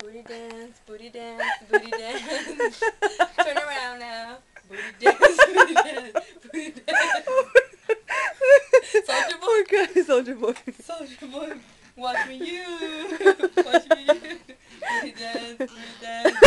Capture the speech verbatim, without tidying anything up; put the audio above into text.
Booty dance, booty dance, booty dance. Turn around now. Booty dance, booty dance, booty dance. Soldier boy. Poor guy, soldier boy. Soldier boy, watch me you. Watch me you. Booty dance, booty dance.